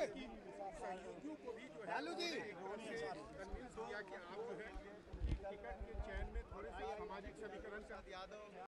बाकी सहयोगियों को भी जो है कन्विंस किया कि आप जो है टिकट के चयन में थोड़े से सामाजिक समीकरण का